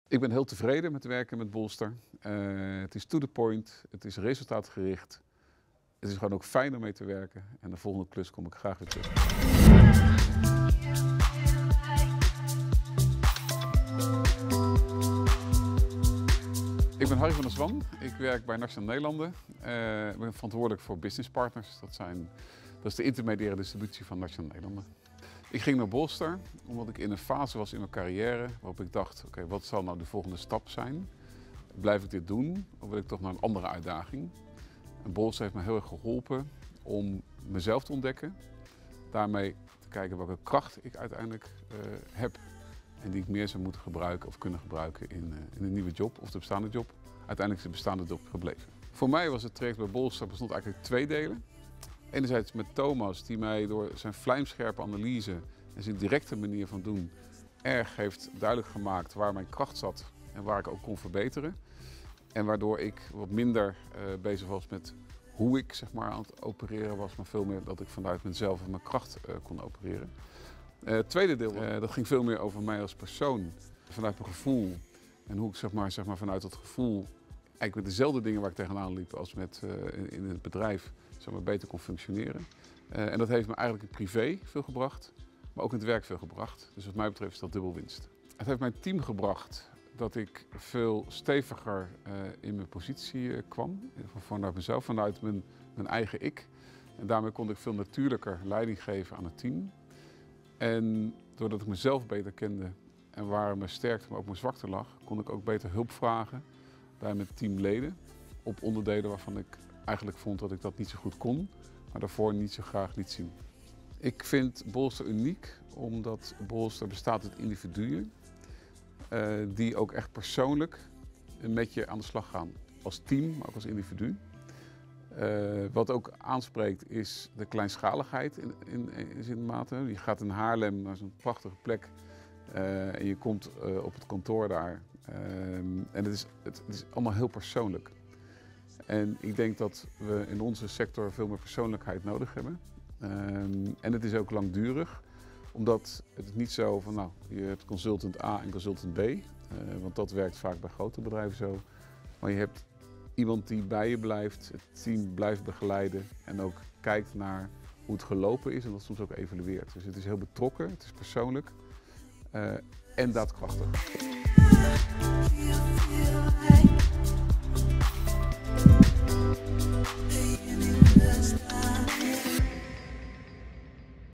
Ik ben heel tevreden met werken met Bolster. Het is to the point, het is resultaatgericht. Het is gewoon ook fijn om mee te werken. En de volgende klus kom ik graag weer terug. Ik ben Harry van der Zwan. Ik werk bij Nationale Nederlanden. Ik ben verantwoordelijk voor business partners. Dat is de intermediaire distributie van Nationale Nederlanden. Ik ging naar Bolster omdat ik in een fase was in mijn carrière waarop ik dacht, oké, wat zal nou de volgende stap zijn? Blijf ik dit doen of wil ik toch naar een andere uitdaging? En Bolster heeft me heel erg geholpen om mezelf te ontdekken. Daarmee te kijken welke kracht ik uiteindelijk heb en die ik meer zou moeten gebruiken of kunnen gebruiken in een nieuwe job of de bestaande job. Uiteindelijk is de bestaande job gebleven. Voor mij was het traject bij Bolster bestond eigenlijk uit 2 delen. Enerzijds met Thomas, die mij door zijn vlijmscherpe analyse en zijn directe manier van doen erg heeft duidelijk gemaakt waar mijn kracht zat en waar ik ook kon verbeteren. En waardoor ik wat minder bezig was met hoe ik aan het opereren was, maar veel meer dat ik vanuit mezelf en mijn kracht kon opereren. Het tweede deel, dat ging veel meer over mij als persoon, vanuit mijn gevoel. En hoe ik vanuit dat gevoel eigenlijk met dezelfde dingen waar ik tegenaan liep als in het bedrijf beter kon functioneren. En dat heeft me eigenlijk in privé veel gebracht, maar ook in het werk veel gebracht. Dus wat mij betreft is dat dubbel winst. Het heeft mijn team gebracht dat ik veel steviger in mijn positie kwam, vanuit mezelf, vanuit mijn eigen ik. En daarmee kon ik veel natuurlijker leiding geven aan het team. En doordat ik mezelf beter kende en waar mijn sterkte, maar ook mijn zwakte lag, kon ik ook beter hulp vragen bij mijn teamleden op onderdelen waarvan ik eigenlijk vond dat ik dat niet zo goed kon, maar daarvoor niet zo graag liet zien. Ik vind Bolster uniek omdat Bolster bestaat uit individuen die ook echt persoonlijk met je aan de slag gaan. Als team, maar ook als individu. Wat ook aanspreekt is de kleinschaligheid in mate. Je gaat in Haarlem naar zo'n prachtige plek en je komt op het kantoor daar. En het is allemaal heel persoonlijk. En ik denk dat we in onze sector veel meer persoonlijkheid nodig hebben. En het is ook langdurig, omdat het niet zo van, nou, je hebt consultant A en consultant B. Want dat werkt vaak bij grote bedrijven zo. Maar je hebt iemand die bij je blijft, het team blijft begeleiden en ook kijkt naar hoe het gelopen is en dat soms ook evalueert. Dus het is heel betrokken, het is persoonlijk en daadkrachtig.